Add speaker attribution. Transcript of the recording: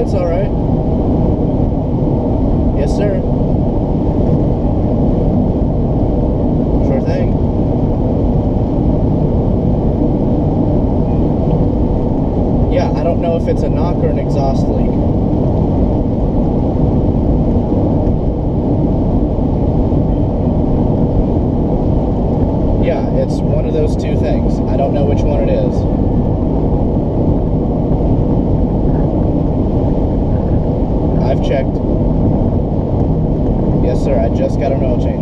Speaker 1: it's all right. Yes, sir. Sure thing. Yeah, I don't know if it's a knock or an exhaust leak. Yeah, it's one of those two things. I don't know which one it is. I've checked. Yes, sir, I just got an oil change.